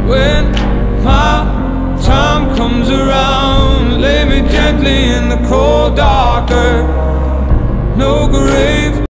When my time comes around, lay me gently in the cold dark earth. No grave